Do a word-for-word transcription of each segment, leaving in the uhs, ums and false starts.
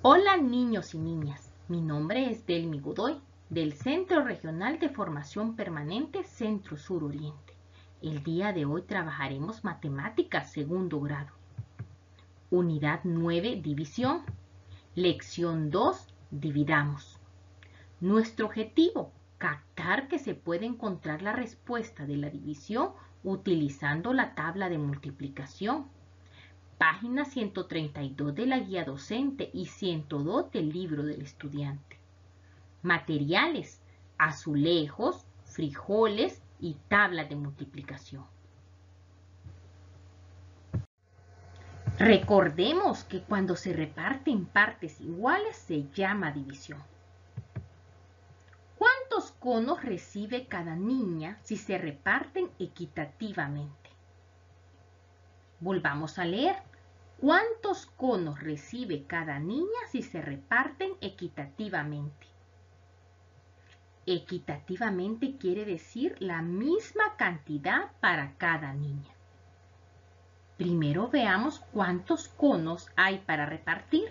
Hola niños y niñas, mi nombre es Delmi Godoy, del Centro Regional de Formación Permanente Centro Sur Oriente. El día de hoy trabajaremos matemáticas segundo grado. Unidad nueve, división. Lección dos, dividamos. Nuestro objetivo, captar que se puede encontrar la respuesta de la división utilizando la tabla de multiplicación. Página ciento treinta y dos de la guía docente y ciento dos del libro del estudiante. Materiales: azulejos, frijoles y tabla de multiplicación. Recordemos que cuando se reparten partes iguales se llama división. ¿Cuántos conos recibe cada niña si se reparten equitativamente? Volvamos a leer. ¿Cuántos conos recibe cada niña si se reparten equitativamente? Equitativamente quiere decir la misma cantidad para cada niña. Primero veamos cuántos conos hay para repartir.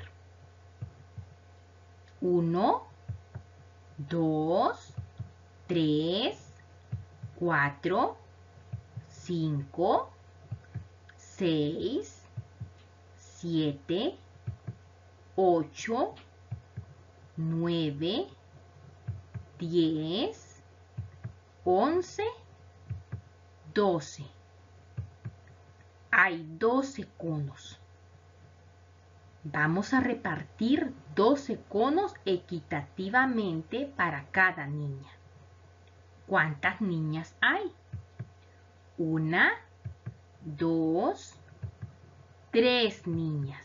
Uno, dos, tres, cuatro, cinco, seis, siete, ocho, nueve, diez, once, doce. Hay doce conos. Vamos a repartir doce conos equitativamente para cada niña. ¿Cuántas niñas hay? Una, dos, tres niñas.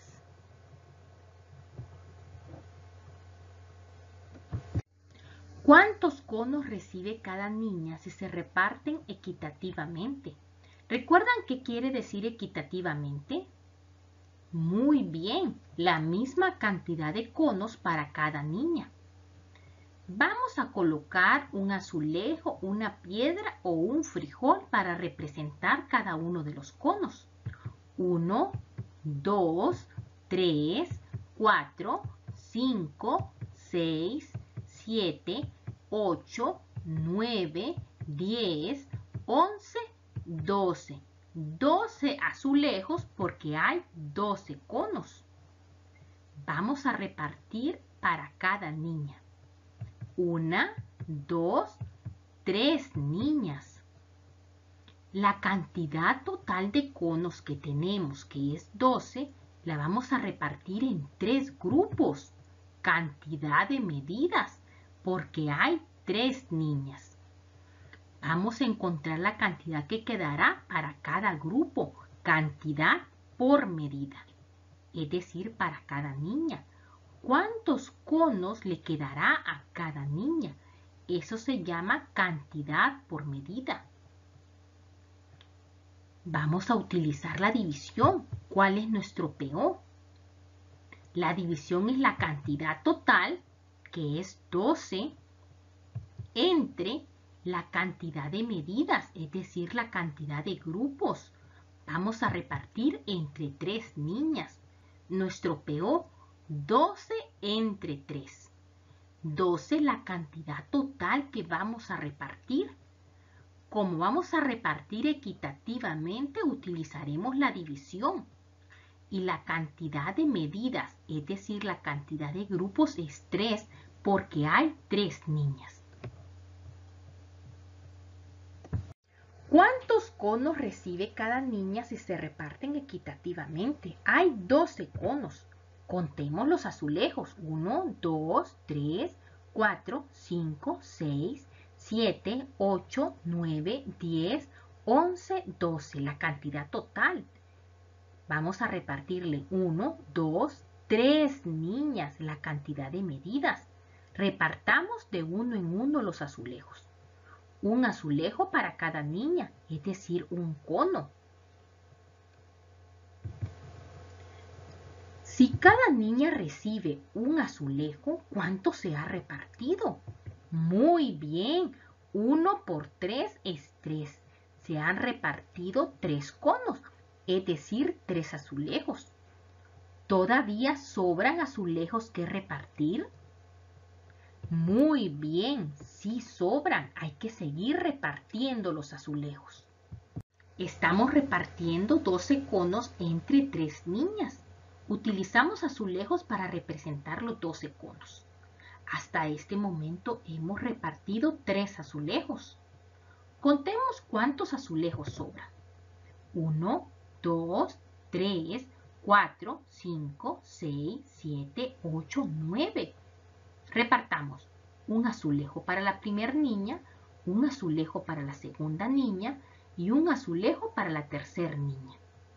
¿Cuántos conos recibe cada niña si se reparten equitativamente? ¿Recuerdan qué quiere decir equitativamente? Muy bien, la misma cantidad de conos para cada niña. Vamos a colocar un azulejo, una piedra o un frijol para representar cada uno de los conos. Uno, dos, tres, cuatro, cinco, seis, siete, ocho, nueve, diez, once, doce. doce azulejos porque hay doce conos. Vamos a repartir para cada niña. Una, dos, tres niñas. La cantidad total de conos que tenemos, que es doce, la vamos a repartir en tres grupos. Cantidad de medidas, porque hay tres niñas. Vamos a encontrar la cantidad que quedará para cada grupo, cantidad por medida, es decir, para cada niña. ¿Cuántos conos le quedará a cada niña? Eso se llama cantidad por medida. Vamos a utilizar la división. ¿Cuál es nuestro P O? La división es la cantidad total, que es doce, entre la cantidad de medidas, es decir, la cantidad de grupos. Vamos a repartir entre tres niñas. Nuestro P O, doce entre tres. doce es la cantidad total que vamos a repartir. Como vamos a repartir equitativamente, utilizaremos la división. Y la cantidad de medidas, es decir, la cantidad de grupos es tres, porque hay tres niñas. ¿Cuántos conos recibe cada niña si se reparten equitativamente? Hay doce conos. Contemos los azulejos. uno, dos, tres, cuatro, cinco, seis, siete, ocho, nueve, diez, once, doce. La cantidad total. Vamos a repartirle uno, dos, tres niñas, la cantidad de medidas. Repartamos de uno en uno los azulejos. Un azulejo para cada niña, es decir, un cono. Si cada niña recibe un azulejo, ¿cuánto se ha repartido? Muy bien, uno por tres es tres. Se han repartido tres conos, es decir, tres azulejos. ¿Todavía sobran azulejos que repartir? Muy bien, sí sobran. Hay que seguir repartiendo los azulejos. Estamos repartiendo doce conos entre tres niñas. Utilizamos azulejos para representar los doce conos. Hasta este momento hemos repartido tres azulejos. Contemos cuántos azulejos sobran. uno, dos, tres, cuatro, cinco, seis, siete, ocho, nueve. Repartamos un azulejo para la primera niña, un azulejo para la segunda niña y un azulejo para la tercera niña.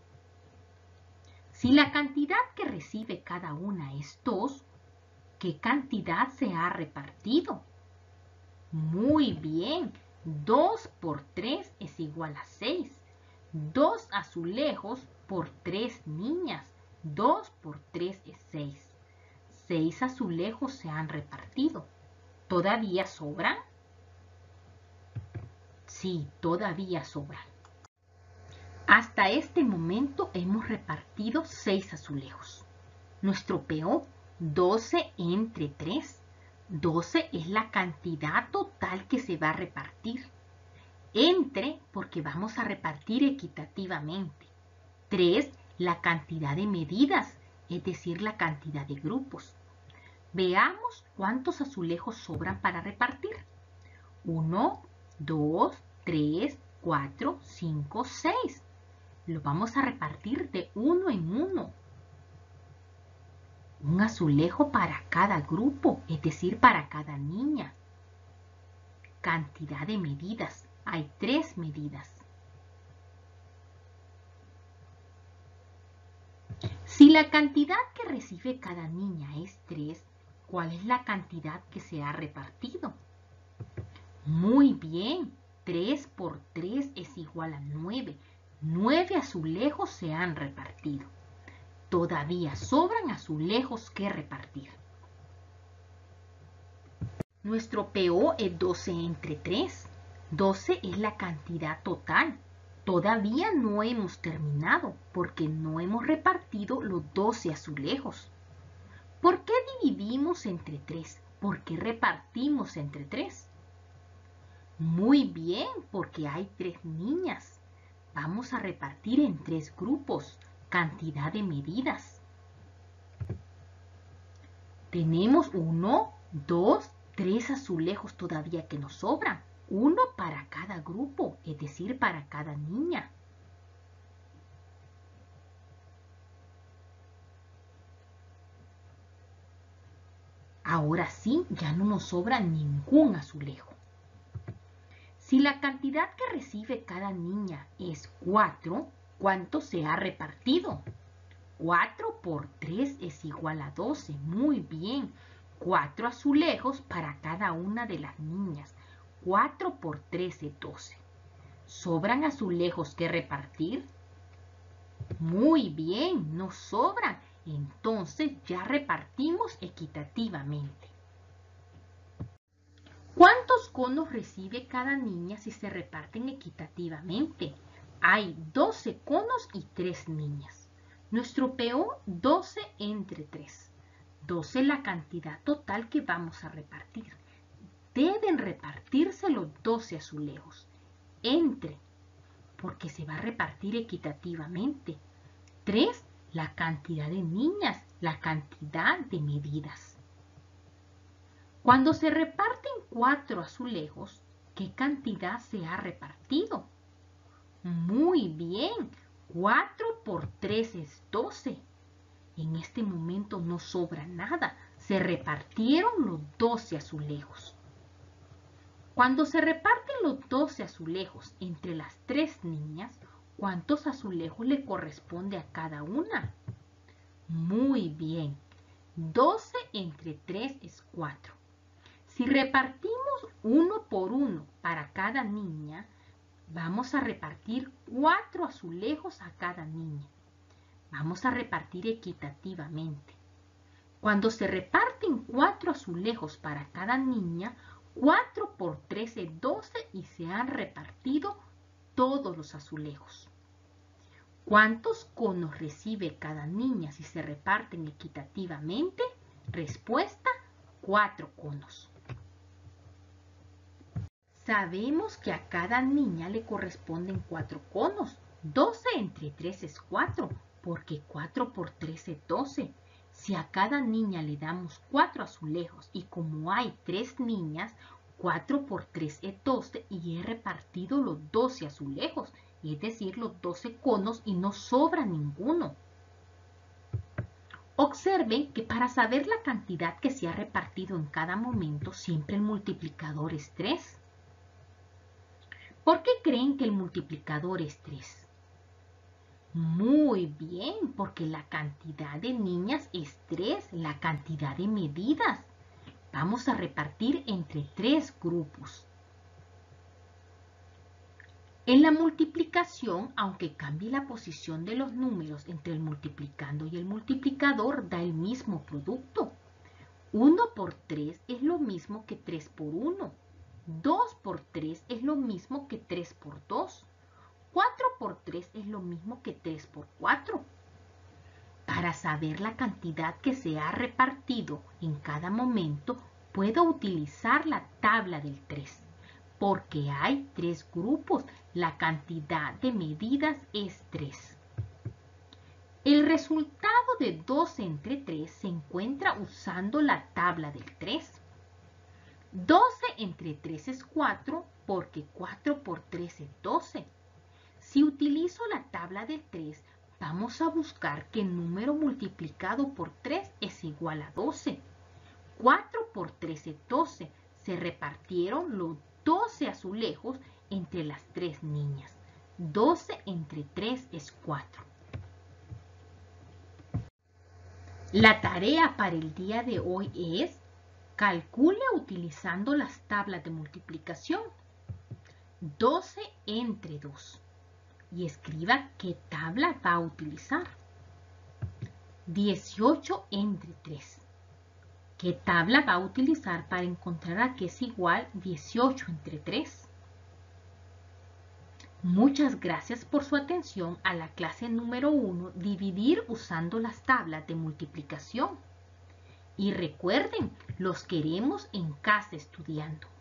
Si la cantidad que recibe cada una es dos, ¿qué cantidad se ha repartido? Muy bien, dos por tres es igual a seis. dos azulejos por tres niñas. dos por tres es seis. seis azulejos se han repartido. ¿Todavía sobran? Sí, todavía sobran. Hasta este momento hemos repartido seis azulejos. Nuestro peor, doce entre tres. doce es la cantidad total que se va a repartir. Entre, porque vamos a repartir equitativamente. tres, la cantidad de medidas, es decir, la cantidad de grupos. Veamos cuántos azulejos sobran para repartir. uno, dos, tres, cuatro, cinco, seis. Lo vamos a repartir de uno en uno. Un azulejo para cada grupo, es decir, para cada niña. Cantidad de medidas. Hay tres medidas. Si la cantidad que recibe cada niña es tres, ¿cuál es la cantidad que se ha repartido? Muy bien, tres por tres es igual a nueve. nueve azulejos se han repartido. Todavía sobran azulejos que repartir. Nuestro P O es doce entre tres. doce es la cantidad total. Todavía no hemos terminado porque no hemos repartido los doce azulejos. ¿Por qué dividimos entre tres? ¿Por qué repartimos entre tres? Muy bien, porque hay tres niñas. Vamos a repartir en tres grupos. Cantidad de medidas. Tenemos uno, dos, tres azulejos todavía que nos sobran. Uno para cada grupo, es decir, para cada niña. Ahora sí, ya no nos sobra ningún azulejo. Si la cantidad que recibe cada niña es cuatro, ¿cuánto se ha repartido? cuatro por tres es igual a doce. Muy bien. cuatro azulejos para cada una de las niñas. cuatro por tres es doce. ¿Sobran azulejos que repartir? Muy bien, no sobran. Entonces ya repartimos equitativamente. ¿Cuántos conos recibe cada niña si se reparten equitativamente? Hay doce conos y tres niñas. Nuestro P O, doce entre tres. doce es la cantidad total que vamos a repartir. Deben repartirse los doce azulejos. Entre, porque se va a repartir equitativamente. tres, la cantidad de niñas, la cantidad de medidas. Cuando se reparten cuatro azulejos, ¿qué cantidad se ha repartido? Muy bien, cuatro por tres es doce. En este momento no sobra nada, se repartieron los doce azulejos. Cuando se reparten los doce azulejos entre las tres niñas, ¿cuántos azulejos le corresponde a cada una? Muy bien, doce entre tres es cuatro. Si repartimos uno por uno para cada niña, vamos a repartir cuatro azulejos a cada niña. Vamos a repartir equitativamente. Cuando se reparten cuatro azulejos para cada niña, cuatro por tres es doce y se han repartido todos los azulejos. ¿Cuántos conos recibe cada niña si se reparten equitativamente? Respuesta, cuatro conos. Sabemos que a cada niña le corresponden cuatro conos. doce entre tres es cuatro, porque cuatro por tres es doce. Si a cada niña le damos cuatro azulejos y como hay tres niñas, cuatro por tres es doce y he repartido los doce azulejos, es decir, los doce conos y no sobra ninguno. Observen que para saber la cantidad que se ha repartido en cada momento, siempre el multiplicador es tres. ¿Por qué creen que el multiplicador es tres? Muy bien, porque la cantidad de niñas es tres, la cantidad de medidas. Vamos a repartir entre tres grupos. En la multiplicación, aunque cambie la posición de los números entre el multiplicando y el multiplicador, da el mismo producto. uno por tres es lo mismo que tres por uno. dos por tres es lo mismo que tres por dos. cuatro por tres es lo mismo que tres por cuatro. Para saber la cantidad que se ha repartido en cada momento, puedo utilizar la tabla del tres. Porque hay tres grupos, la cantidad de medidas es tres. El resultado de doce entre tres se encuentra usando la tabla del tres. doce entre tres es cuatro, porque cuatro por tres es doce. Si utilizo la tabla del tres, vamos a buscar que el número multiplicado por tres es igual a doce. cuatro por tres es doce. Se repartieron los doce azulejos entre las tres niñas. doce entre tres es cuatro. La tarea para el día de hoy es: calcule utilizando las tablas de multiplicación. doce entre dos. Y escriba qué tabla va a utilizar. dieciocho entre tres. ¿Qué tabla va a utilizar para encontrar a qué es igual dieciocho entre tres? Muchas gracias por su atención a la clase número uno, dividir usando las tablas de multiplicación. Y recuerden, los queremos en casa estudiando.